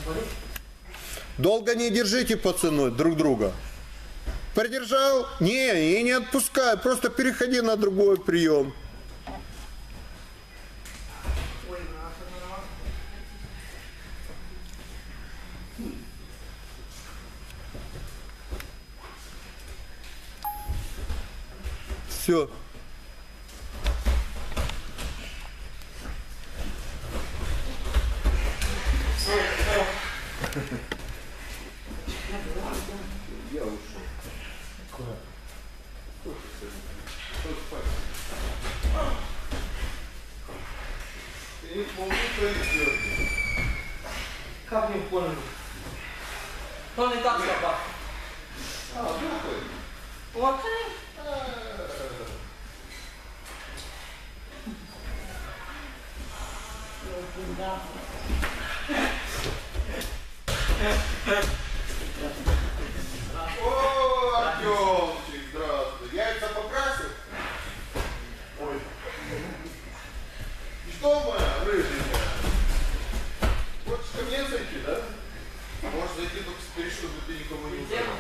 Долго не держите, пацаны, друг друга. Придержал? Не, и не отпускай. Просто переходи на другой прием. Все. Я ушел. Куда? Ты не помнишь, что идет? Как не понял? Он и так собак. А, какой? Вот. О, Артемчик, здравствуй. Яйца покрасил? Ой. Что моя рыженькая? Хочешь ко мне зайти, да? Можешь зайти только теперь, чтобы ты никому не узнал.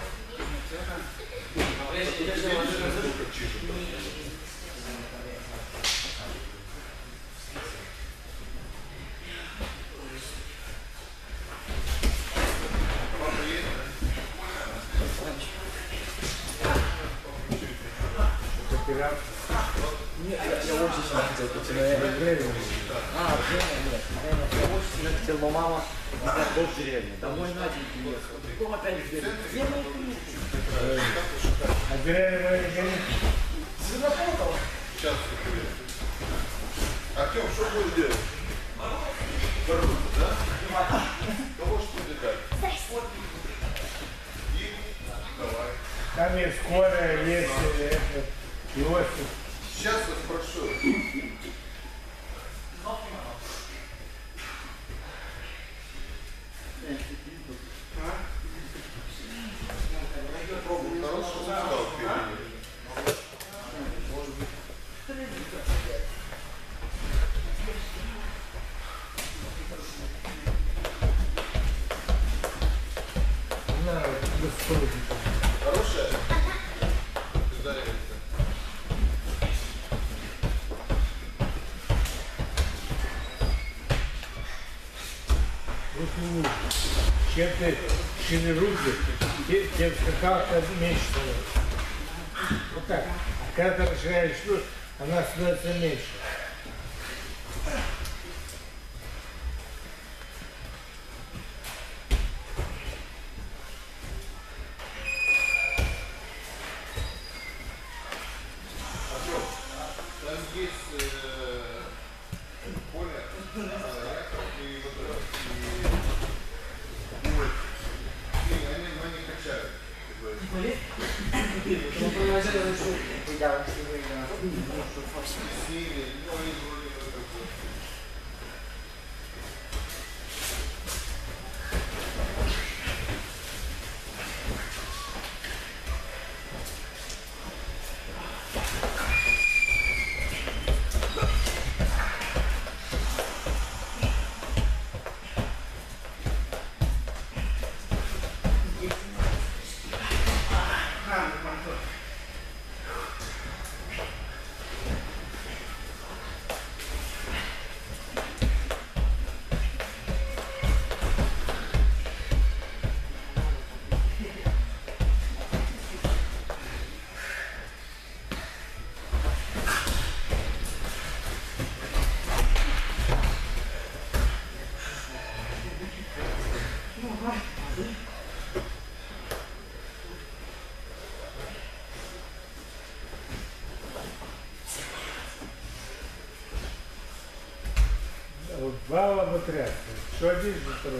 Нет, я очень сильно хотел потерять. Время. Нет. Я очень сильно хотел, но мама был в деревне. Домой Наденьки ехал. Потом опять в деревню. Где мои книжки? А деревья Запутал. Сейчас такое. Артем, что будешь делать? Морозу, да? Кого что делать? И давай. там есть Коля, есть Иосиф. Сейчас я спрошу. Пробую хорошо, устал впереди. Может быть. На, господи. Хорошая? Когда это? Чем ты шире руки, тем скакалка меньше становится. Вот так. А когда ты расширяешь руку, она становится меньше. Там есть поле, и вот и они качают. Он провозил, что видал, что выиграл. С ними, ну они вроде бы как бы. Вот два лоботряса. Что один, что второй.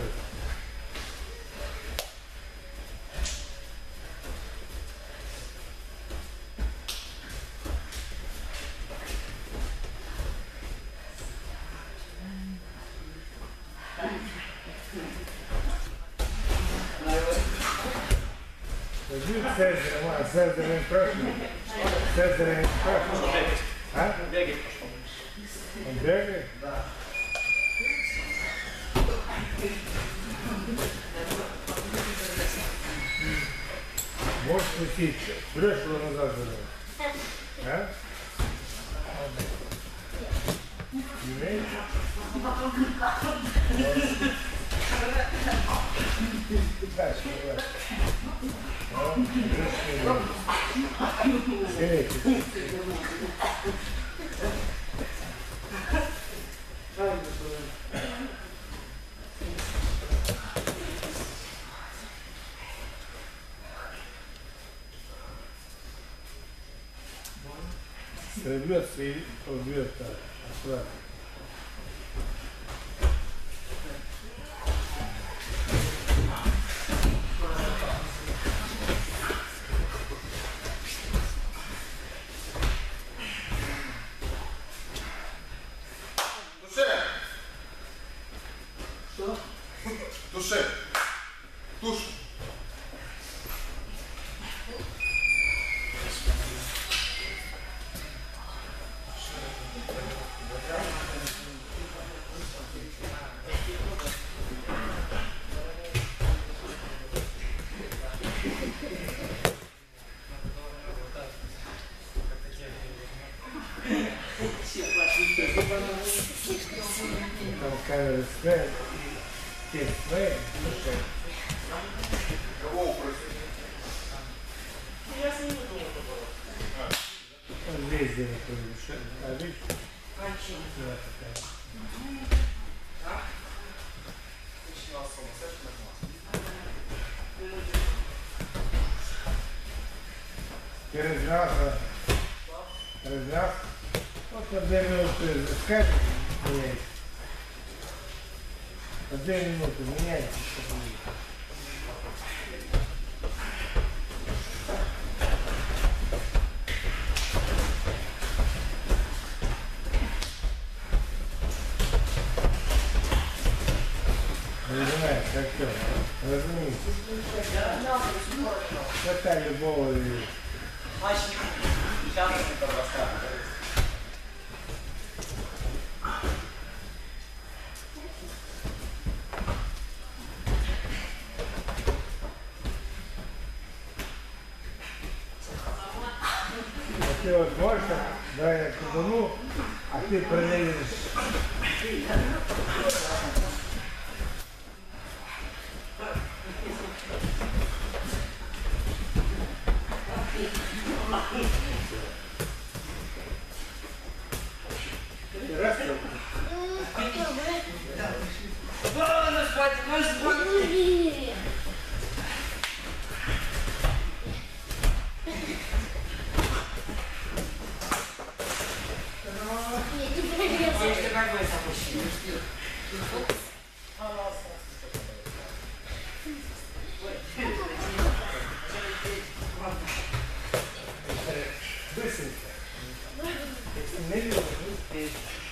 Цезарь не спрашивает. Цезарь не спрашивает. А? Бегать пошел. Он бегает? Да. Можешь пустить плешку назад вернуть? А? Умеешь? Дальше, давай. Рвется и убьет так. Аккуратно. Туше! Что? Туше! Туш! Там камера стоит, и те стоят, слушай. Кого упросить? Он здесь где находится. А видишь? Да, такая. Ты размялся? Размялся? Вот на 2 минуты скажешь, меняйся. На 2 минуты меняйся. Разумеешь, актер. Разумеется. Хватай любого и... Мальчик, сейчас это рассказывает. Ты вот можешь, давай я кудану, а ты проверишь. Раз, Ладно, спать, можешь спать. Если как бы это опустили. быстренько. Если не видел, не успеешь.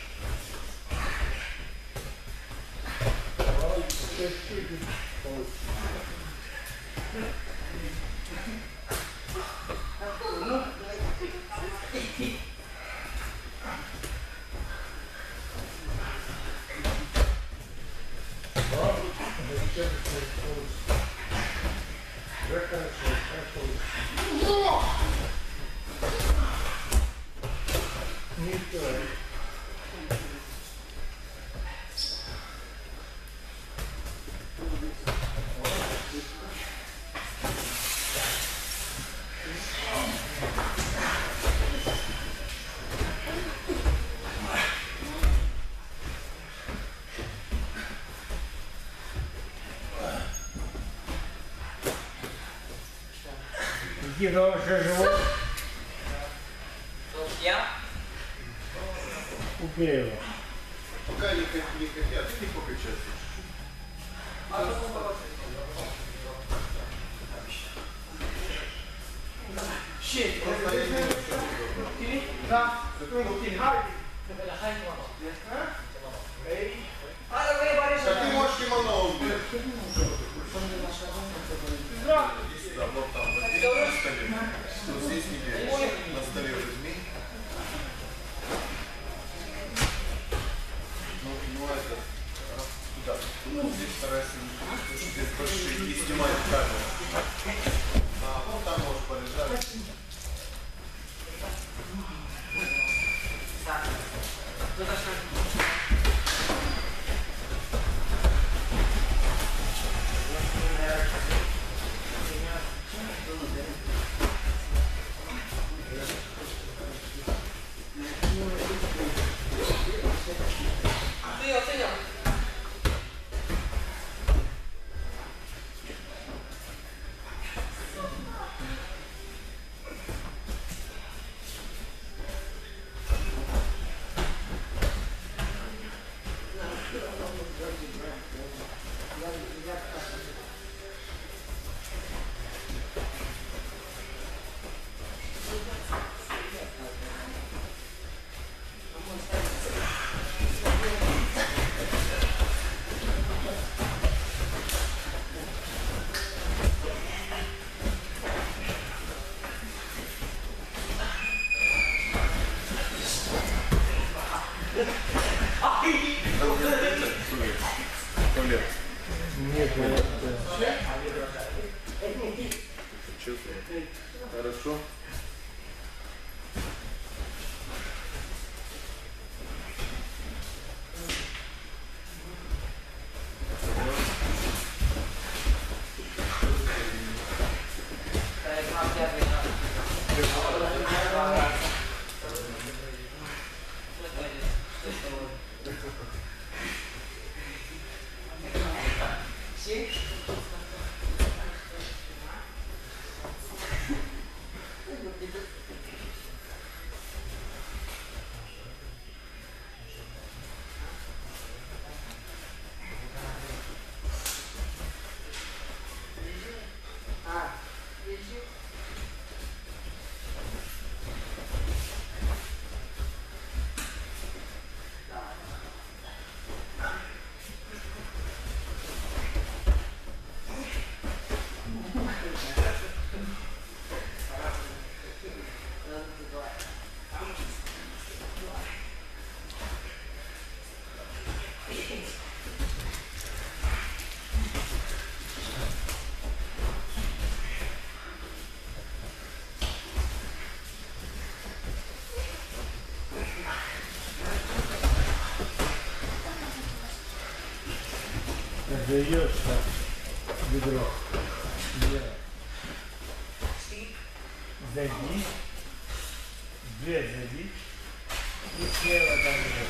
Никита вообще живой? Я? Убей его. Пока не хотят, ты не покачать. Так ты можешь кимоно убить. Иди сюда, вот там, вот здесь на столе. Вот здесь не бери. На столе возьми. Ну это, туда. Ну здесь Старайся без больших и снимать камеру. Ну там можешь полежать. Хорошо. Даешь так бедро. Зади. Две зади. И слева там идет.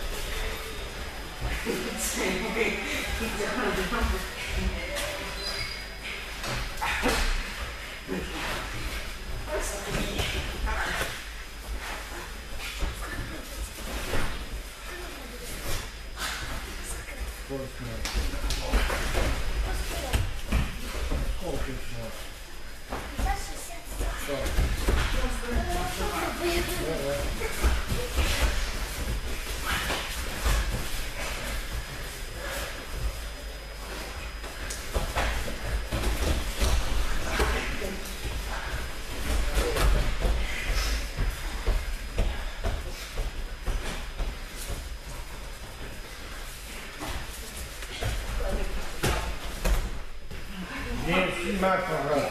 Не снимать, пожалуйста.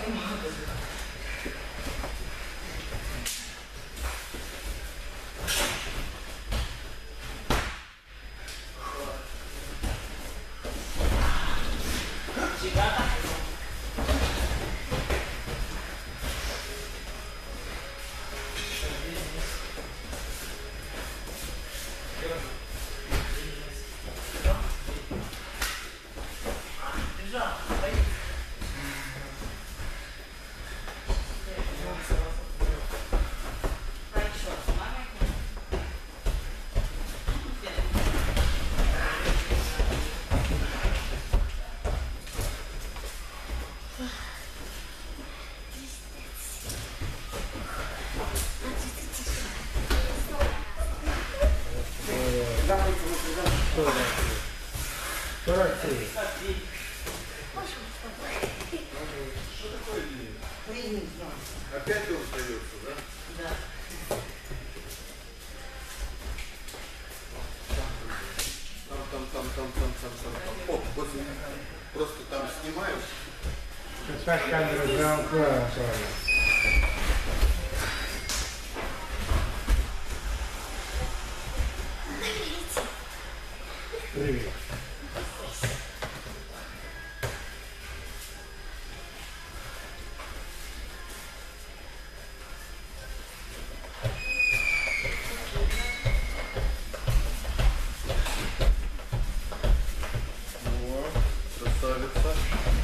Опять он остается, да? Да. Там. О, вот Просто там снимают. Так камера замкнула. Привет. Красавица.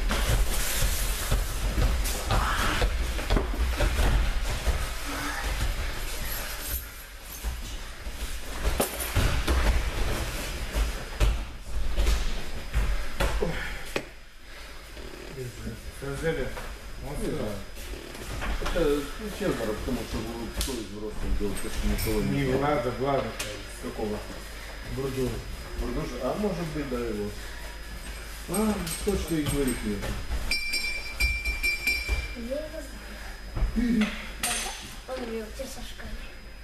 Разделя. Вот сюда. Это Чембера, потому что кто из взрослых делает, если никого Не не Влада, Влада. Какого? Бурду. Бурдужа? А может быть, да, его. А, точно и говорит мне. Я его знаю. Он убил тебя со школы.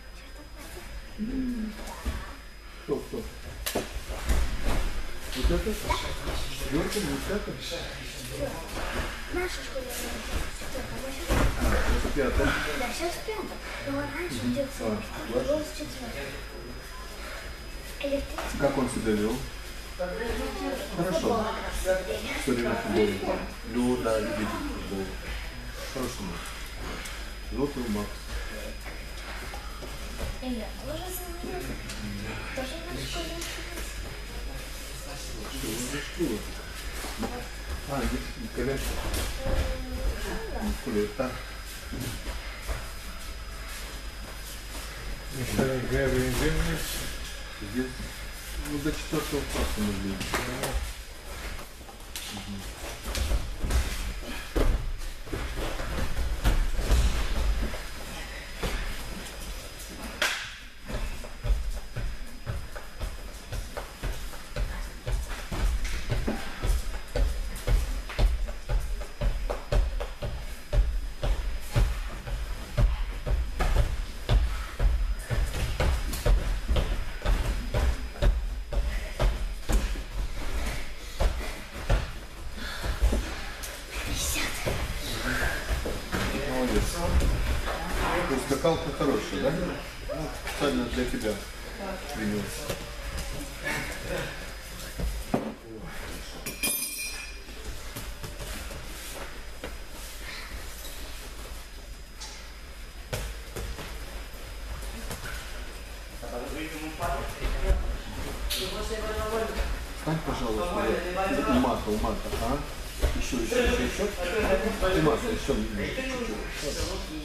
Кто? Вот это? Четвертый, вот это? Наша школа А, это пятый. Да, сейчас в пятом. Но он раньше учился в четвертом. Электричество. Как он себя вел? Хорошо. Все время футбол играл. Да, любитель футбола. Хорошо. Желтый Макс. И я тоже знаю. Тоже в нашей школе училась. Что, он за школа? А, не коляска. Так. Михаил Григорьевич. Здесь, ну, до 4-го класса мы были. Молодец. Скакалка хорошая, да? Ну, специально для тебя принес. Стань, пожалуйста, у мата, а? Еще. И мата, еще чуть-чуть.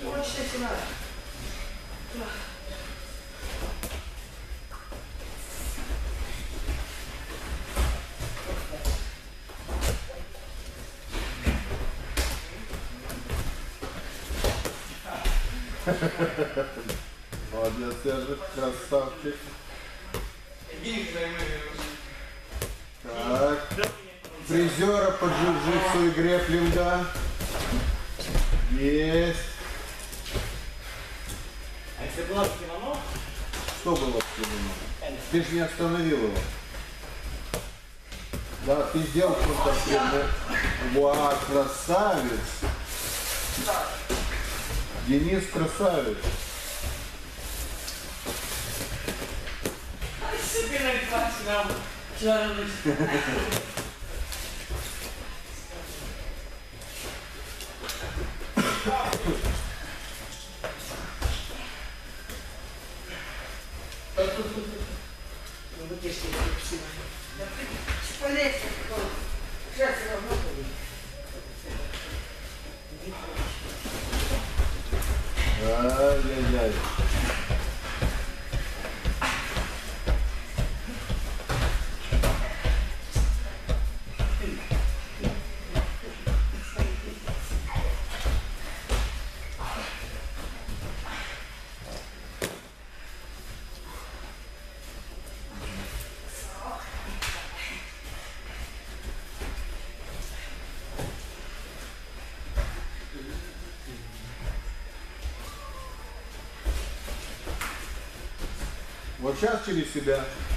Молодец, я же красавчик. Так. Призера по джиу-джитсу и грэплинга. Есть. А если было в кимоно? Что было в кимоно? Ты же не остановил его. Да, ты сделал что-то. Вау, красавец. Денис красавец. Ай-яй-яй. Вот сейчас через себя.